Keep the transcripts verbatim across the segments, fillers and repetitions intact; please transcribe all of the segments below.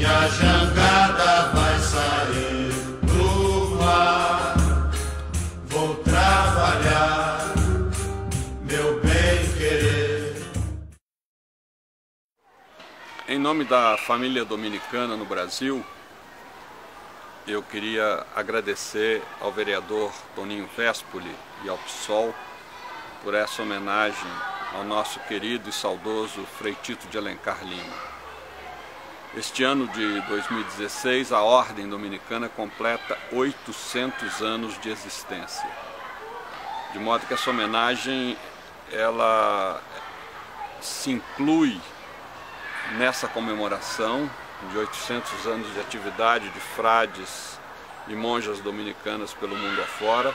Minha jangada vai sair pro mar. Vou trabalhar, meu bem querer. Em nome da família dominicana no Brasil, eu queria agradecer ao vereador Toninho Vespoli e ao PSOL por essa homenagem ao nosso querido e saudoso Frei Tito de Alencar Lima. Este ano de dois mil e dezesseis, a Ordem Dominicana completa oitocentos anos de existência. De modo que essa homenagem, ela se inclui nessa comemoração de oitocentos anos de atividade de frades e monjas dominicanas pelo mundo afora.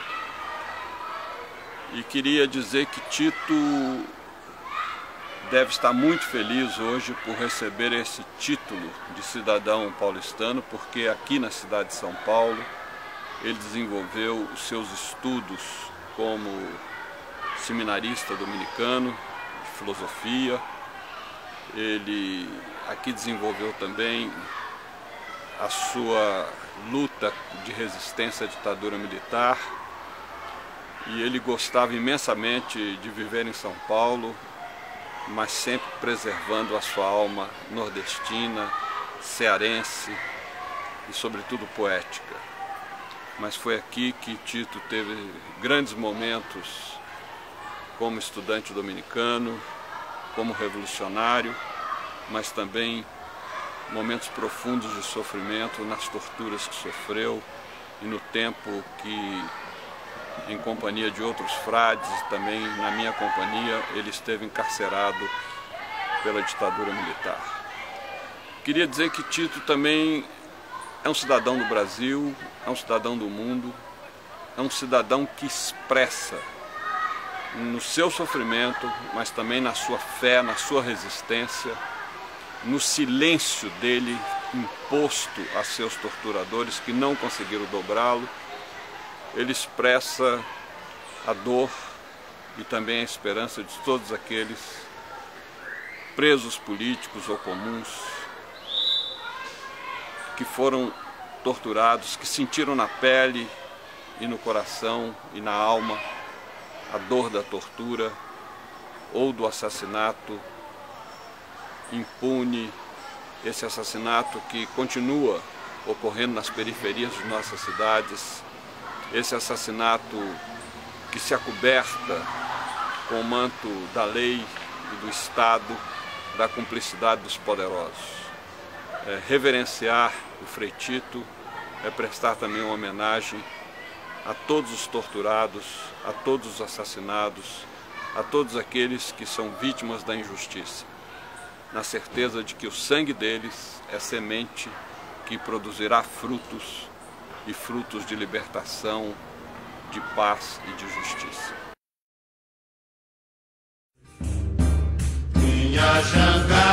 E queria dizer que Tito deve estar muito feliz hoje por receber esse título de cidadão paulistano, porque aqui na cidade de São Paulo ele desenvolveu os seus estudos como seminarista dominicano de filosofia. Ele aqui desenvolveu também a sua luta de resistência à ditadura militar, e ele gostava imensamente de viver em São Paulo, mas sempre preservando a sua alma nordestina, cearense e sobretudo poética. Mas foi aqui que Tito teve grandes momentos como estudante dominicano, como revolucionário, mas também momentos profundos de sofrimento nas torturas que sofreu e no tempo que, em companhia de outros frades e também na minha companhia, ele esteve encarcerado pela ditadura militar. Queria dizer que Tito também é um cidadão do Brasil, é um cidadão do mundo, é um cidadão que expressa no seu sofrimento, mas também na sua fé, na sua resistência, no silêncio dele imposto a seus torturadores que não conseguiram dobrá-lo. Ele expressa a dor e também a esperança de todos aqueles presos políticos ou comuns que foram torturados, que sentiram na pele e no coração e na alma a dor da tortura ou do assassinato impune, esse assassinato que continua ocorrendo nas periferias de nossas cidades, esse assassinato que se acoberta com o manto da lei e do Estado, da cumplicidade dos poderosos. É, reverenciar o Frei Tito é prestar também uma homenagem a todos os torturados, a todos os assassinados, a todos aqueles que são vítimas da injustiça, na certeza de que o sangue deles é semente que produzirá frutos, e frutos de libertação, de paz e de justiça. Minha jangada